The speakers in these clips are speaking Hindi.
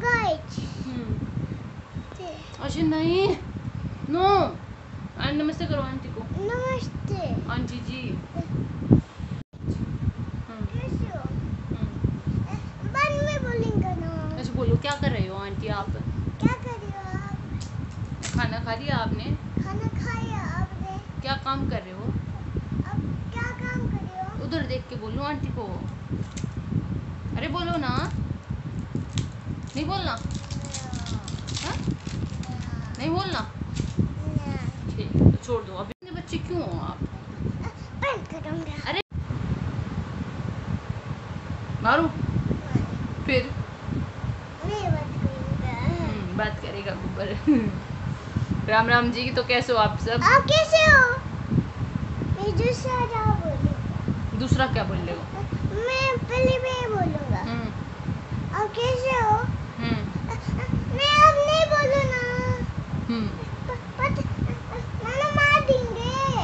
वाइट। अच्छा नहीं, नो। नमस्ते करो आंटी को। नमस्ते आंटी जी। कैसे हो? बाद में बोलेंगे ना। अच्छा बोलो, क्या कर रहे हो आंटी आप? क्या कर रही हो आप? खाना खा लिया आपने? खाना खाया आपने? क्या काम कर रहे हो? अब क्या काम कर रहे हो? उधर देख के बोलो आंटी को। अरे बोलो ना, नहीं बोलना? हाँ? नहीं बोलना? ठीक है, तो छोड़ दो। अभी इतने बच्चे क्यों हो आप? बंद करूंगा। अरे मारू फिर मैं बंद करूंगा। बात करेगा ऊपर। राम राम जी। तो कैसे हो आप सब? आप कैसे हो? मैं दूसरा क्या बोलूंगा? दूसरा क्या बोल रहे हो? मैं पहले मैं बोलूंगा। आप कैसे हो? मैं अब नहीं बोलूँ ना। मानो मार देंगे।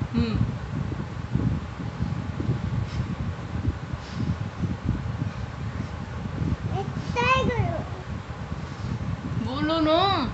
ट्राई करो। बोलो नो।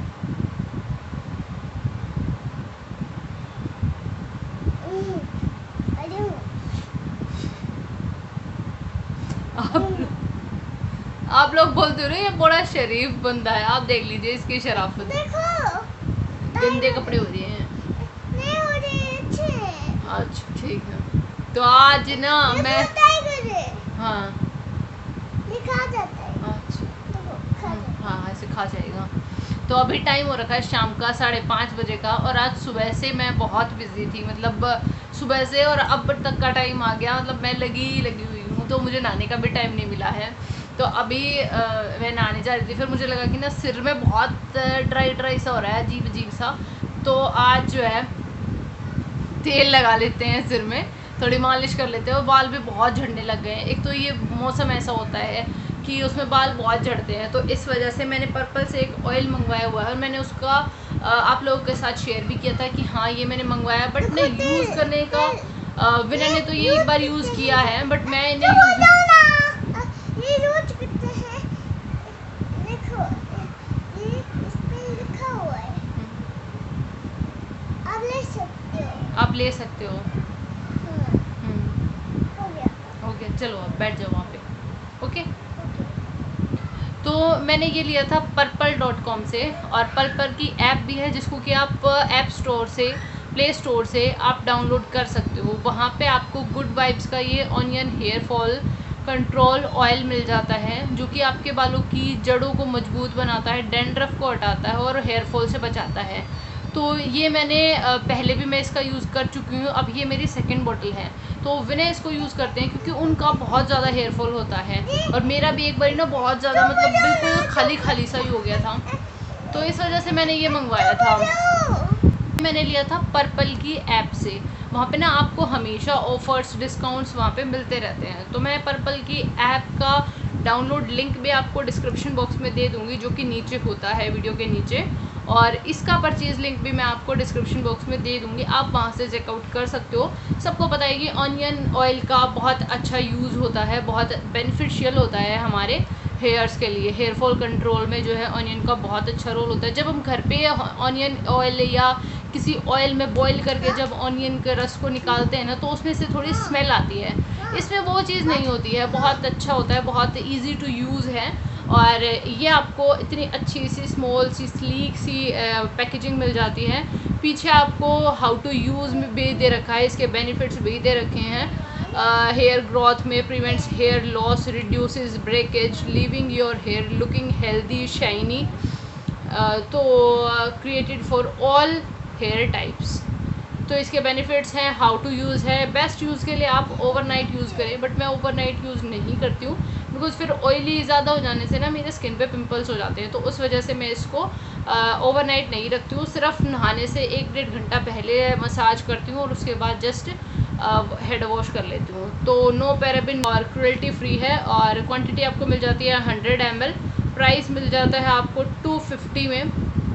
आप लोग बोलते हो ना ये बड़ा शरीफ बंदा है। आप देख लीजिए इसकी शराफत। देखो गंदे कपड़े हो रहे हैं। नहीं हो रहे अच्छे। अच्छा ठीक है। तो आज ना मैं हाँ खा जाता है। अच्छा हाँ ऐसे खा जाएगा। तो अभी टाइम हो रखा है शाम का 5:30 बजे का, और आज सुबह से मैं बहुत बिजी थी। मतलब सुबह से और अब तक का टाइम आ गया, मतलब मैं लगी हुई हूँ। तो मुझे नहाने का भी टाइम नहीं मिला है। तो अभी मैं नहाने जा रही थी, फिर मुझे लगा कि ना सिर में बहुत ड्राई सा हो रहा है, अजीब अजीब सा। तो आज जो है तेल लगा लेते हैं सिर में, थोड़ी मालिश कर लेते हैं। और बाल भी बहुत झड़ने लग गए हैं। एक तो ये मौसम ऐसा होता है कि उसमें बाल बहुत झड़ते हैं, तो इस वजह से मैंने पर्पल से एक ऑयल मंगवाया हुआ है, और मैंने उसका आप लोगों के साथ शेयर भी किया था कि हाँ ये मैंने मंगवाया। बट मैं यूज़ करने का विनय ने तो ये एक बार यूज़ किया है, बट मैं इन्हें ये रोज करते हैं। देखो ये इस पे लिखा हुआ है। आप ले सकते हो। आप ले सकते हो। हो गया। ओके चलो अब बैठ जाओ वहाँ पे। ओके तो मैंने ये लिया था purple.com से, और पर्पल की ऐप भी है जिसको कि आप ऐप स्टोर से, प्ले स्टोर से आप डाउनलोड कर सकते हो। वहाँ पे आपको गुड वाइब्स का ये onion hair fall control oil मिल जाता है, जो कि आपके बालों की जड़ों को मजबूत बनाता है, डैंड्रफ को हटाता है और हेयर फॉल से बचाता है। तो ये मैंने पहले भी मैं इसका यूज़ कर चुकी हूँ, अब ये मेरी सेकंड बोतल है। तो विनय इसको यूज़ करते हैं क्योंकि उनका बहुत ज़्यादा हेयर फॉल होता है, और मेरा भी एक बार ना बहुत ज़्यादा मतलब बिल्कुल खाली सा ही हो गया था। तो इस वजह से मैंने ये मंगवाया था। मैंने लिया था पर्पल की ऐप से। वहाँ पे ना आपको हमेशा ऑफर्स डिस्काउंट्स वहाँ पे मिलते रहते हैं। तो मैं पर्पल की ऐप का डाउनलोड लिंक भी आपको डिस्क्रिप्शन बॉक्स में दे दूँगी, जो कि नीचे होता है वीडियो के नीचे, और इसका परचेज़ लिंक भी मैं आपको डिस्क्रिप्शन बॉक्स में दे दूँगी। आप वहाँ से चेकआउट कर सकते हो। सबको पता है कि ऑनियन ऑयल का बहुत अच्छा यूज़ होता है, बहुत बेनिफिशियल होता है हमारे हेयर्स के लिए। हेयर फॉल कंट्रोल में जो है ऑनियन का बहुत अच्छा रोल होता है। जब हम घर पे ऑनियन ऑयल या किसी ऑयल में बॉईल करके जब ऑनियन के रस को निकालते हैं ना, तो उसमें से थोड़ी स्मेल आती है। इसमें वो चीज़ नहीं होती है, बहुत अच्छा होता है, बहुत इजी टू यूज़ है। और ये आपको इतनी अच्छी सी स्मॉल सी स्लीक सी पैकेजिंग मिल जाती है। पीछे आपको हाउ टू यूज़ में भी दे रखा है, इसके बेनिफिट्स भी दे रखे हैं। हेयर ग्रोथ में prevents hair loss, reduces breakage, leaving your hair looking healthy shiny. तो created for all hair types. तो इसके बेनिफिट्स हैं, हाउ टू यूज़ है। बेस्ट यूज़ के लिए आप ओवरनाइट यूज़ करें, बट मैं ओवरनाइट यूज़ नहीं करती हूँ, बिकॉज फिर ऑयली ज़्यादा हो जाने से ना मेरे स्किन पे पिंपल्स हो जाते हैं। तो उस वजह से मैं इसको ओवरनाइट नहीं रखती हूँ। सिर्फ नहाने से 1-1.5 घंटा पहले मसाज करती हूँ, और उसके बाद जस्ट हेड वॉश कर लेती हूँ। तो नो पैराबिन और क्रुएल्टी फ्री है, और क्वांटिटी आपको मिल जाती है 100 ml। प्राइस मिल जाता है आपको 250 में,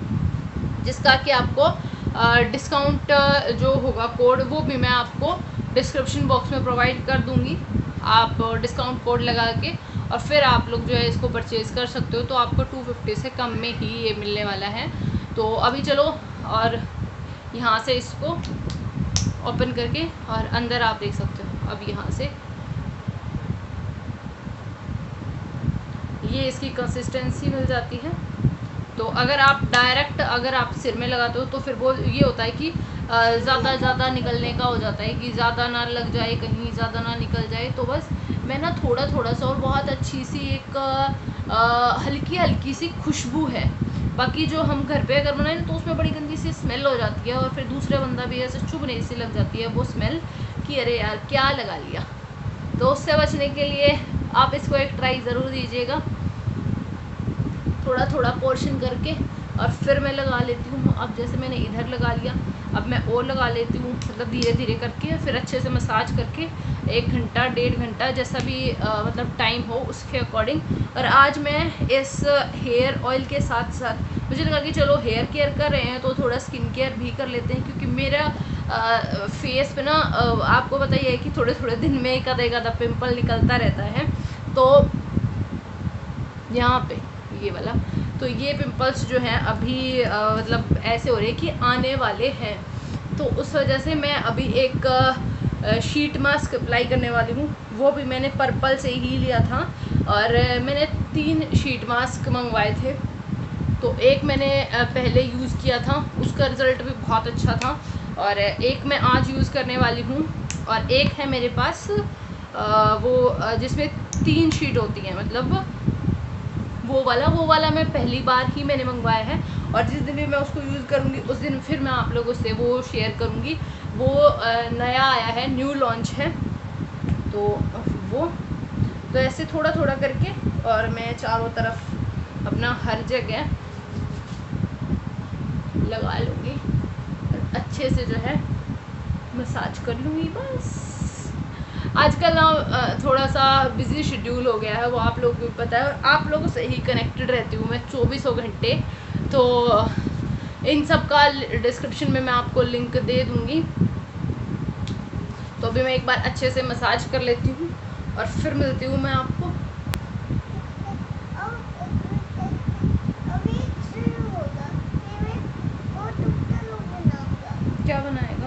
जिसका कि आपको डिस्काउंट जो होगा कोड, वो भी मैं आपको डिस्क्रिप्शन बॉक्स में प्रोवाइड कर दूंगी। आप डिस्काउंट कोड लगा के और फिर आप लोग जो है इसको परचेज़ कर सकते हो। तो आपको 250 से कम में ही ये मिलने वाला है। तो अभी चलो और यहाँ से इसको ओपन करके और अंदर आप देख सकते हो। अब यहाँ से ये इसकी कंसिस्टेंसी मिल जाती है। तो अगर आप डायरेक्ट अगर आप सिर में लगाते हो तो फिर वो ये होता है कि ज़्यादा निकलने का हो जाता है कि ज़्यादा ना लग जाए, कहीं ज़्यादा ना निकल जाए। तो बस मैं ना थोड़ा सा, और बहुत अच्छी सी एक हल्की सी खुशबू है। बाकी जो हम घर पे अगर बनाए ना तो उसमें बड़ी गंदी सी स्मेल हो जाती है, और फिर दूसरे बंदा भी ऐसे चुभने सी लग जाती है वो स्मेल कि अरे यार क्या लगा लिया। तो उससे बचने के लिए आप इसको एक ट्राई ज़रूर दीजिएगा, थोड़ा पोर्शन करके। और फिर मैं लगा लेती हूँ। अब जैसे मैंने इधर लगा लिया, अब मैं और लगा लेती हूँ, मतलब धीरे धीरे करके, फिर अच्छे से मसाज करके 1 घंटा 1.5 घंटा जैसा भी मतलब टाइम हो उसके अकॉर्डिंग। और आज मैं इस हेयर ऑयल के साथ साथ मुझे लगा कि चलो हेयर केयर कर रहे हैं तो थोड़ा स्किन केयर भी कर लेते हैं, क्योंकि मेरा फेस पे ना आपको पता ही है कि थोड़े दिन में एक आधा पिंपल निकलता रहता है। तो यहाँ पे ये वाला, तो ये पिंपल्स जो हैं अभी मतलब ऐसे हो रहे हैं कि आने वाले हैं। तो उस वजह से मैं अभी एक शीट मास्क अप्लाई करने वाली हूँ। वो भी मैंने पर्पल से ही लिया था, और मैंने 3 शीट मास्क मंगवाए थे। तो एक मैंने पहले यूज़ किया था, उसका रिज़ल्ट भी बहुत अच्छा था, और एक मैं आज यूज़ करने वाली हूँ। और एक है मेरे पास वो जिसमें 3 शीट होती हैं, मतलब वो वाला मैं पहली बार ही मैंने मंगवाया है। और जिस दिन भी मैं उसको यूज़ करूँगी उस दिन फिर मैं आप लोगों से वो शेयर करूँगी। वो नया आया है, न्यू लॉन्च है। तो वो तो ऐसे थोड़ा करके, और मैं चारों तरफ अपना हर जगह लगा लूँगी, अच्छे से जो है मसाज कर लूँगी। बस आजकल ना थोड़ा सा बिज़ी शेड्यूल हो गया है, वो आप लोगों को भी पता है, और आप लोगों से ही कनेक्टेड रहती हूँ मैं 24 घंटे। तो इन सब का डिस्क्रिप्शन में मैं आपको लिंक दे दूँगी। तो अभी मैं एक बार अच्छे से मसाज कर लेती हूँ और फिर मिलती हूँ मैं आपको। क्या बनाएगा?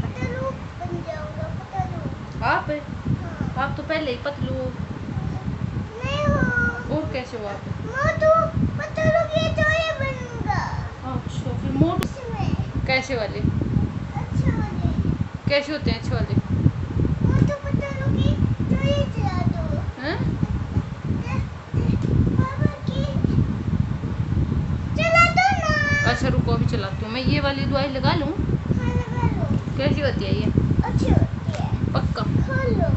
आप है? हाँ। आप तो पहले ही पतलू नहीं हो। और कैसे हो आप? मोटू पतलू ये तो ये बनूंगा। अच्छा, फिर मोटू कैसे वाले? अच्छे वाले। कैसे होते हैं अच्छे वाले? मोटू पतलू की तो ये चला दो। हैं? पापा की चला दो ना। अच्छा रुको, अभी चलाती हूँ मैं। ये वाली दवाई लगा लूँ? हाँ लगा लो। कैसी होती है ये? अच्छी होती है। पक्का? खोलो।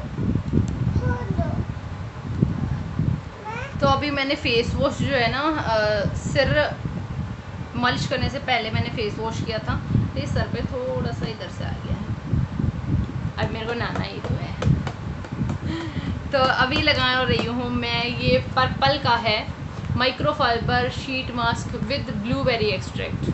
तो अभी मैंने फेस वॉश जो है ना सिर मालिश करने से पहले मैंने फेस वॉश किया था, तो इस सर पे थोड़ा सा इधर से आ गया है। अब मेरे को नहाना ही तो है। तो अभी लगा रही हूँ मैं, ये पर्पल का है microfibre sheet mask with blueberry extract.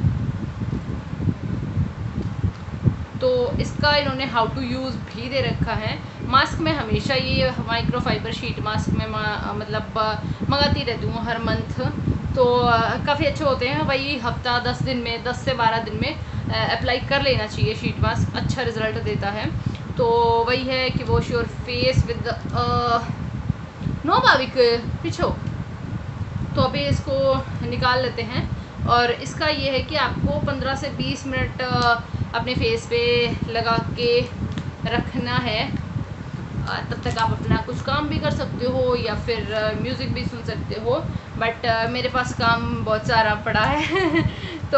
तो इसका इन्होंने हाउ टू यूज़ भी दे रखा है। मास्क में हमेशा ये माइक्रोफाइबर शीट मास्क में मतलब मंगाती रहती हूँ हर मंथ। तो काफ़ी अच्छे होते हैं। वही हफ्ता 10 दिन में, 10 से 12 दिन में अप्लाई कर लेना चाहिए शीट मास्क, अच्छा रिज़ल्ट देता है। तो वही है कि wash your face with no भाविक पीछो। तो अभी इसको निकाल लेते हैं। और इसका ये है कि आपको 15 से 20 मिनट अपने फेस पे लगा के रखना है। तब तक आप अपना कुछ काम भी कर सकते हो या फिर म्यूज़िक भी सुन सकते हो। बट मेरे पास काम बहुत सारा पड़ा है तो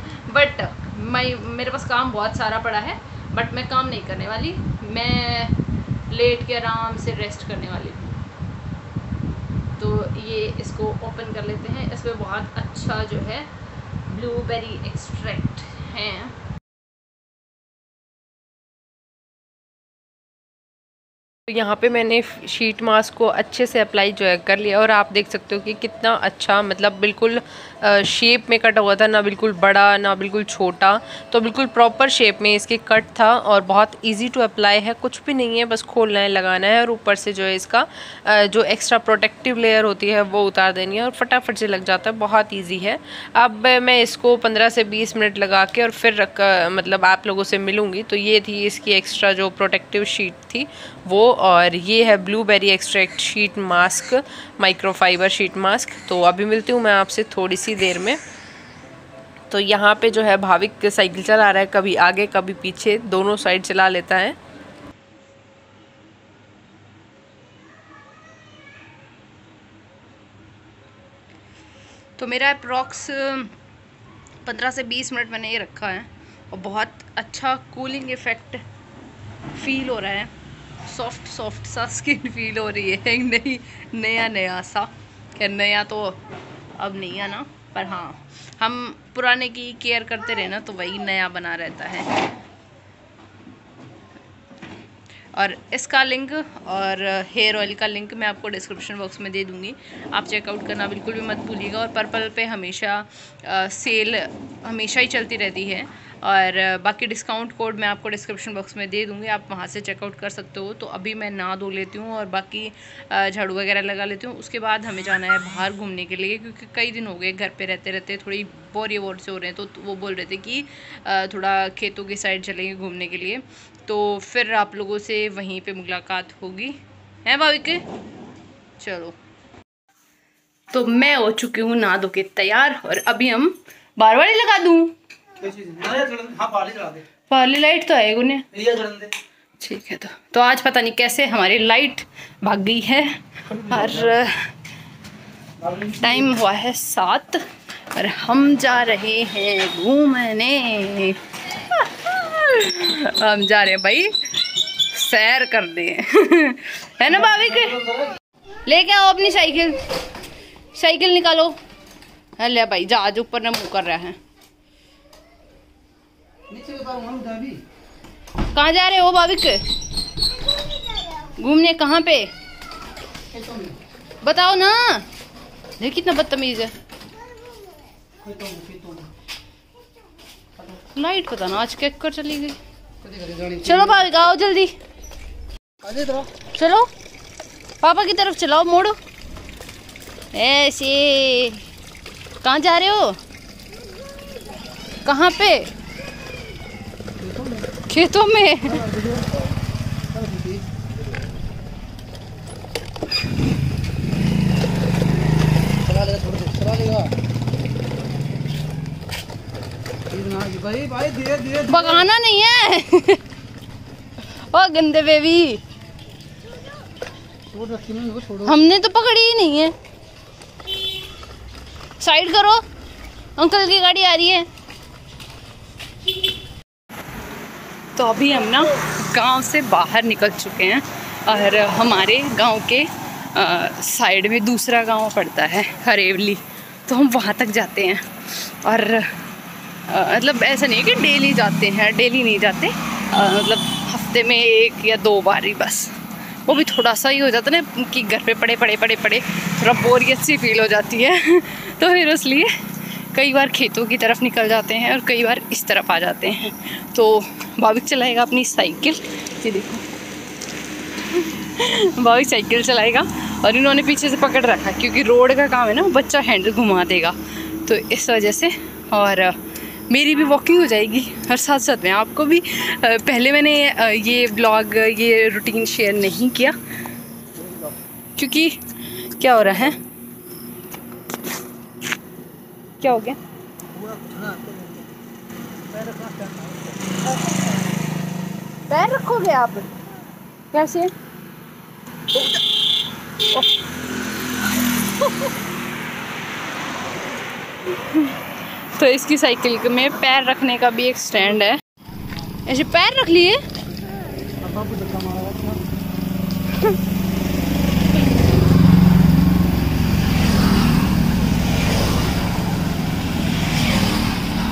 मेरे पास काम बहुत सारा पड़ा है, बट मैं काम नहीं करने वाली, मैं लेट के आराम से रेस्ट करने वाली हूँ। तो ये इसको ओपन कर लेते हैं। इसमें बहुत अच्छा जो है ब्लूबेरी एक्सट्रैक्ट है। तो यहाँ पे मैंने शीट मास्क को अच्छे से अप्लाई जो है कर लिया और आप देख सकते हो कि कितना अच्छा, मतलब बिल्कुल शेप में कटा हुआ था, ना बिल्कुल बड़ा ना बिल्कुल छोटा, तो बिल्कुल प्रॉपर शेप में इसके कट था और बहुत इजी टू अप्लाई है। कुछ भी नहीं है, बस खोलना है, लगाना है और ऊपर से जो है इसका जो एक्स्ट्रा प्रोटेक्टिव लेयर होती है वो उतार देनी है और फटाफट से लग जाता है, बहुत ईजी है। अब मैं इसको 15 से 20 मिनट लगा के और फिर मतलब आप लोगों से मिलूँगी। तो ये थी इसकी एक्स्ट्रा जो प्रोटेक्टिव शीट थी वो, और ये है blueberry extract sheet mask, microfibre sheet mask. तो अभी मिलती हूँ मैं आपसे थोड़ी सी देर में। तो यहाँ पे जो है भाविक साइकिल चला रहा है, कभी आगे कभी पीछे, दोनों साइड चला लेता है। तो मेरा अप्रॉक्स 15 से 20 मिनट मैंने ये रखा है और बहुत अच्छा कूलिंग इफ़ेक्ट फील हो रहा है। सॉफ्ट सॉफ्ट सा स्किन फील हो रही है, नहीं नया सा। खैर नया तो अब नहीं है ना, पर हाँ हम पुराने की केयर करते रहे ना तो वही नया बना रहता है। और इसका लिंक और हेयर ऑयल का लिंक मैं आपको डिस्क्रिप्शन बॉक्स में दे दूँगी, आप चेकआउट करना बिल्कुल भी मत भूलिएगा। और पर्पल पे हमेशा सेल हमेशा ही चलती रहती है और बाकी डिस्काउंट कोड मैं आपको डिस्क्रिप्शन बॉक्स में दे दूँगी, आप वहाँ से चेकआउट कर सकते हो। तो अभी मैं नहा धो लेती हूँ और बाकी झाड़ू वगैरह लगा लेती हूँ, उसके बाद हमें जाना है बाहर घूमने के लिए, क्योंकि कई दिन हो गए घर पे रहते रहते थोड़ी बोर से हो रहे हैं। तो वो बोल रहे थे कि थोड़ा खेतों की साइड चलेंगे घूमने के लिए, तो फिर आप लोगों से वहीं पे मुलाकात होगी, है भाविक? चलो, तो मैं हो चुकी हूँ नहा धो के तैयार और अभी हम बार वाली लगा दूँ। पार्ली लाइट तो है गुने, ठीक है। तो आज पता नहीं कैसे हमारी लाइट भाग गई है और टाइम हुआ है 7 और हम जा रहे हैं घूमने। हम जा रहे हैं भाई सैर कर दे है ना भाविक? लेके आओ अपनी साइकिल निकालो। ले भाई जहाज ऊपर ना मुँह कर रहा है। कहाँ जा रहे हो भाविक? घूमने कहाँ पे बताओ ना, देखिए कितना बदतमीज है। लाइट पता ना आज क्या कर चली गई। चलो भाविक आओ जल्दी, चलो पापा की तरफ चलाओ, मोड़ो ऐसे। कहाँ जा रहे हो? कहाँ पे? खेतों में। भगाना नहीं है ओ गंदे बेबी, हमने तो पकड़ी ही नहीं है। साइड करो, अंकल की गाड़ी आ रही है। तो अभी हम ना गांव से बाहर निकल चुके हैं और हमारे गांव के साइड में दूसरा गांव पड़ता है हरेवली, तो हम वहाँ तक जाते हैं। और मतलब ऐसा नहीं है कि डेली जाते हैं, डेली नहीं जाते, मतलब हफ्ते में 1 या 2 बार ही बस। वो भी थोड़ा सा ही हो जाता है ना कि घर पे पड़े थोड़ा बोरियत सी फील हो जाती है तो फिर इसलिए कई बार खेतों की तरफ निकल जाते हैं और कई बार इस तरफ आ जाते हैं। तो भाविक चलाएगा अपनी साइकिल, ये देखो भाविक साइकिल चलाएगा और इन्होंने पीछे से पकड़ रखा है क्योंकि रोड का काम है ना, बच्चा हैंडल घुमा देगा, तो इस वजह से। और मेरी भी वॉकिंग हो जाएगी और साथ साथ में आपको भी। पहले मैंने ये ब्लॉग, ये रूटीन शेयर नहीं किया क्योंकि क्या हो रहा है, क्या हो गया? पैर रखोगे आप कैसे? तो इसकी साइकिल में पैर रखने का भी एक स्टैंड है, ऐसे पैर रख लिए।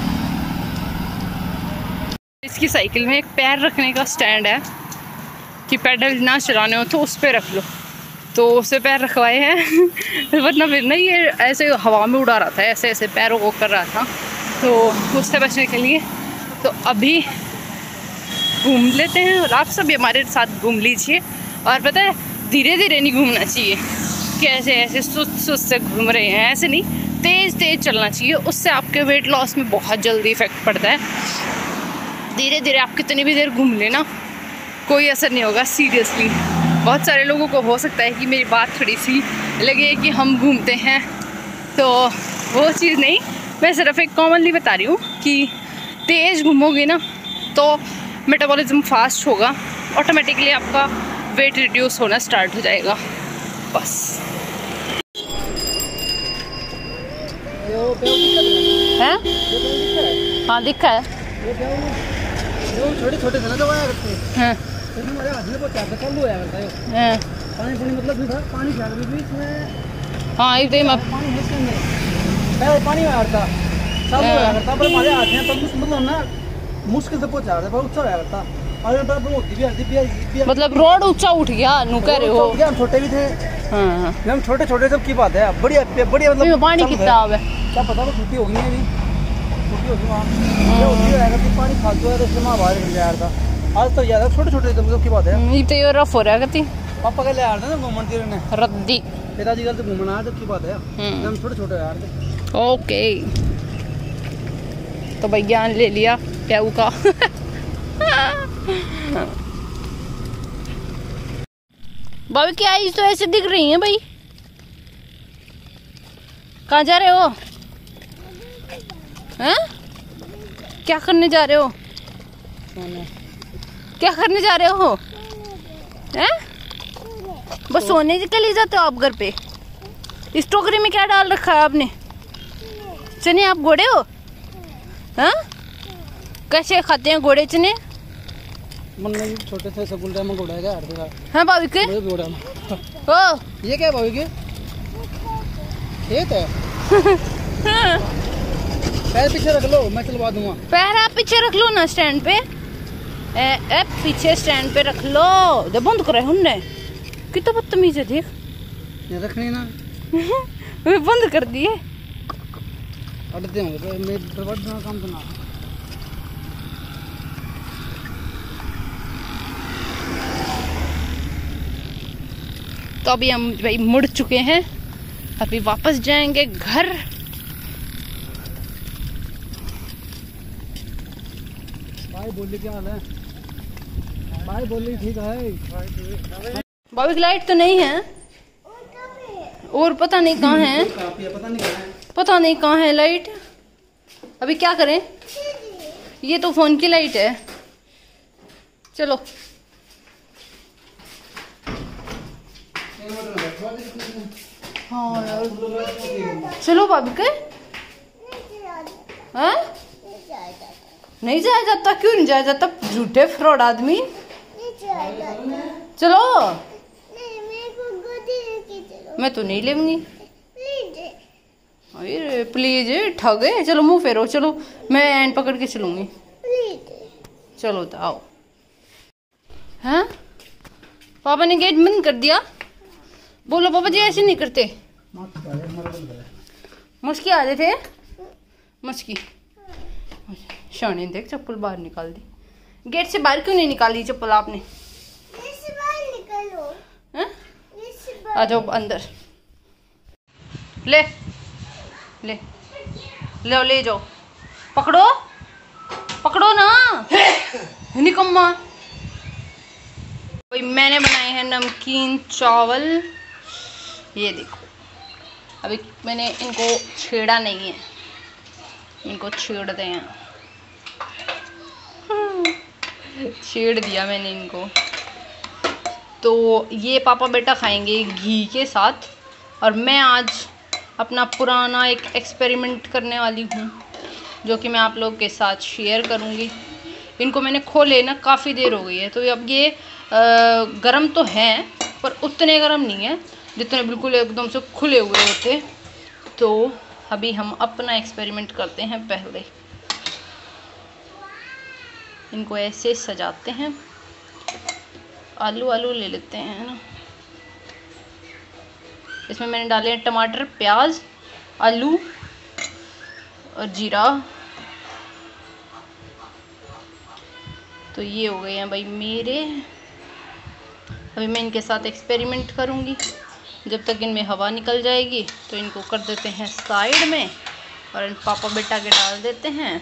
इसकी साइकिल में एक पैर रखने का स्टैंड है, कि पैडल ना चलाने हो तो उस पर रख लो, तो उससे पैर रखवाए हैं वरना फिर ना ये ऐसे हवा में उड़ा रहा था, ऐसे ऐसे पैरों को कर रहा था, तो उससे बचने के लिए तो अभी घूम लेते हैं और आप सब हमारे साथ घूम लीजिए। और पता है धीरे धीरे नहीं घूमना चाहिए कि ऐसे ऐसे सुस्त सुस्त से घूम रहे हैं, ऐसे नहीं, तेज़ तेज़ चलना चाहिए, उससे आपके वेट लॉस में बहुत जल्दी इफ़ेक्ट पड़ता है। धीरे धीरे आप कितनी भी देर घूम लेना कोई असर नहीं होगा सीरियसली। बहुत सारे लोगों को हो सकता है कि मेरी बात थोड़ी सी लगे कि हम घूमते हैं, तो वो चीज़ नहीं, मैं सिर्फ एक कॉमनली बता रही हूँ कि तेज़ घूमोगे ना तो मेटाबॉलिज्म फास्ट होगा, ऑटोमेटिकली आपका वेट रिड्यूस होना स्टार्ट हो जाएगा बस। है हाँ दिखा है छोटे छोटे थे ना जो आया करते हाँ हमारे हाथ में बहुत चाहता चालू होया करता है हाँ पानी पानी मतलब नहीं था, पानी फेंक भी इसमें हाँ एकदम पानी है इसके अंदर पहले पानी में आता चालू होया करता, पर हमारे हाथ में तो मतलब ना मुश्किल से पहुंचा रहा था, बहुत ऊंचा होया करता और पर होती भी आती भी मतलब रोड ऊंचा उठ गया नु कह रहे हो। हम छोटे भी थे, हाँ हम छोटे छोटे सब की बात है, बढ़िया बढ़िया मतलब पानी कितना है क्या पता वो छुट्टी होगी अभी, छुट्टी होगी वहाँ होती है पानी फालतू है तो उससे वहाँ बाहर निकल जाया था। आज तो ज़्यादा छोटे छोटे मतलब की बात है, ये तो ये रफ हो रहा करती पापा के ले आ रहे थे ना घूमन तीर ने रद्दी पिताजी कल तो घूमना आया तो की बात है, हम छोटे छोटे यार थे। ओके तो भाई ज्ञान ले लिया प्याऊ का भाभी क्या आईज तो ऐसे दिख रही है भाई, कहाँ जा रहे हो? हैं क्या करने जा रहे हो? क्या करने जा रहे हो? हैं बस सोने के लिए जाते हो आप घर पे? इस टोकरी में क्या डाल रखा है आपने? चने आप घोड़े हो? हाँ कैसे खाते हैं घोड़े चने? मन में छोटे से स्कूल टाइम में घोड़ा है यार, हाँ भाभी के घोड़ा ओ ये क्या है भाभी के खेत है पैर पीछे रख लो मैं चलवा दूंगा। पैर आप पीछे रख लो ना स्टैंड पे, पीछे स्टैंड पे रख लो। जब बंद करे हमने कितना बदतमीज है देख, ये रखनी ना बंद कर दिए। अड़ते होंगे तो मैं बर्बाद काम तो ना। तो अभी हम भाई मुड़ चुके हैं, अभी वापस जाएंगे घर। भाई बोली क्या हाल है? भाई बोली ठीक है। भाभी लाइट तो नहीं है और पता नहीं कहाँ है, पता नहीं कहाँ है लाइट। अभी क्या करें, ये तो फोन की लाइट है। चलो हाँ यार चलो भाभी के हाँ नहीं जाया जाता, क्यों नहीं जाया जाता? झूठे फ्रॉड आदमी। चलो मैं तो नहीं लेंगी। अरे प्लीज ठगे, चलो मुंह फेरो, चलो मैं हैंड पकड़ के चलूंगी। चलो तो आओ। हाँ पापा ने गेट बंद कर दिया। बोलो पापा जी ऐसे नहीं करते। मुस्की आ रहे थे, मुस्की शानी देख चप्पल बाहर निकाल दी। गेट से बाहर क्यों नहीं निकाली चप्पल आपने? आ जाओ अंदर, ले ले ले ले जाओ, पकड़ो पकड़ो ना निकम्मा। भाई मैंने बनाए हैं नमकीन चावल, ये देखो। अभी मैंने इनको छेड़ा नहीं है, इनको छेड़ते हैं। छेड़ दिया मैंने इनको। तो ये पापा बेटा खाएंगे घी के साथ, और मैं आज अपना पुराना एक एक्सपेरिमेंट करने वाली हूँ जो कि मैं आप लोगों के साथ शेयर करूँगी। इनको मैंने खोले ना काफ़ी देर हो गई है, तो अब ये गरम तो हैं पर उतने गरम नहीं है जितने बिल्कुल एकदम से खुले हुए होते। तो अभी हम अपना एक्सपेरिमेंट करते हैं। पहले इनको ऐसे सजाते हैं आलू आलू ले लेते हैं ना। इसमें मैंने डाले हैं टमाटर, प्याज, आलू और जीरा। तो ये हो गए हैं भाई मेरे। अभी मैं इनके साथ एक्सपेरिमेंट करूँगी। जब तक इनमें हवा निकल जाएगी तो इनको कर देते हैं साइड में और इन पापा बेटा के डाल देते हैं।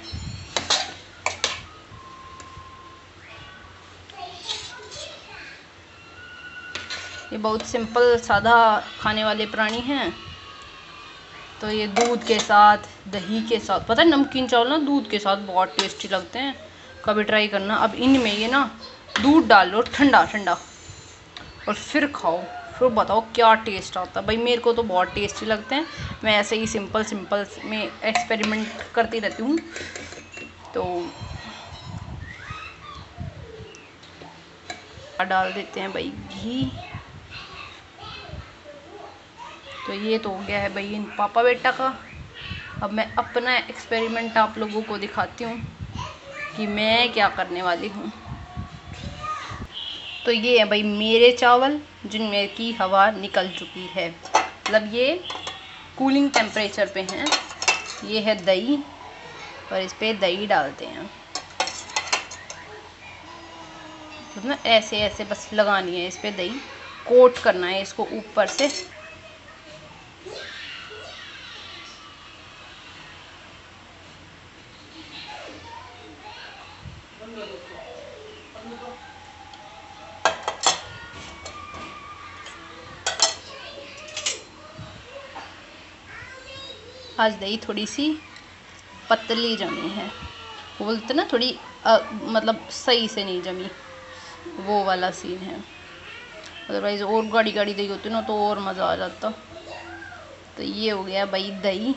ये बहुत सिंपल सादा खाने वाले प्राणी हैं। तो ये दूध के साथ, दही के साथ, पता है नमकीन चावल ना दूध के साथ बहुत टेस्टी लगते हैं, कभी ट्राई करना। अब इनमें ये ना दूध डाल लो ठंडा ठंडा और फिर खाओ, फिर बताओ क्या टेस्ट आता है। भाई मेरे को तो बहुत टेस्टी लगते हैं। मैं ऐसे ही सिंपल सिंपल में एक्सपेरिमेंट करती रहती हूँ। तो डाल देते हैं भाई घी। तो ये तो हो गया है भाई इन पापा बेटा का। अब मैं अपना एक्सपेरिमेंट आप लोगों को दिखाती हूँ कि मैं क्या करने वाली हूँ। तो ये है भाई मेरे चावल जिनमें की हवा निकल चुकी है, मतलब ये कूलिंग टेम्परेचर पे हैं। ये है दही और इस पर दही डालते हैं। तो ना ऐसे ऐसे बस लगानी है, इस पर दही कोट करना है इसको ऊपर से। आज दही थोड़ी सी पतली जमी है, बोलते ना थोड़ी मतलब सही से नहीं जमी, वो वाला सीन है। अदरवाइज़ और गाढ़ी गाढ़ी दही होती ना तो और मज़ा आ जाता। तो ये हो गया भाई दही।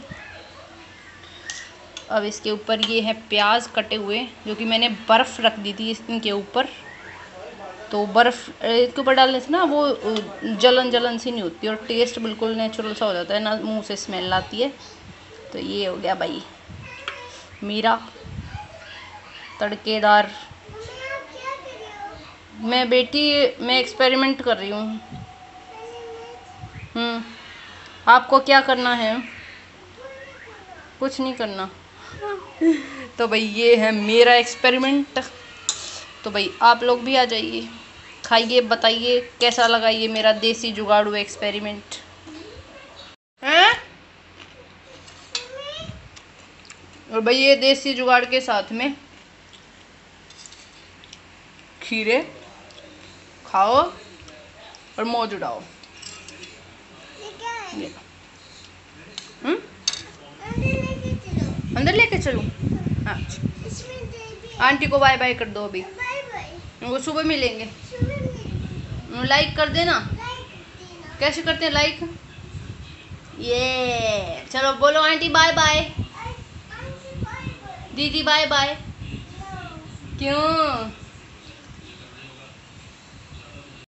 अब इसके ऊपर ये है प्याज कटे हुए, जो कि मैंने बर्फ़ रख दी थी इनके ऊपर। तो बर्फ़ इसके ऊपर डालने से ना वो जलन जलन सी नहीं होती और टेस्ट बिल्कुल नेचुरल सा हो जाता है, ना मुंह से स्मेल आती है। तो ये हो गया भाई मेरा तड़केदार। मैं बेटी मैं एक्सपेरिमेंट कर रही हूँ। आपको क्या करना है? कुछ नहीं करना। तो भाई ये है मेरा एक्सपेरिमेंट। तो भाई आप लोग भी आ जाइए, खाइए, बताइए कैसा लगा ये मेरा देसी जुगाड़ू एक्सपेरिमेंट। हैं? और भाई ये देसी जुगाड़ के साथ में खीरे खाओ और मौज उड़ाओ। ये अंदर लेके चलूं? अच्छा आंटी को बाय बाय कर दो अभी, वो सुबह मिलेंगे। लाइक कर देना। कैसे करते हैं लाइक? ये चलो बोलो आंटी बाय बाय, दीदी बाय बाय। क्यों?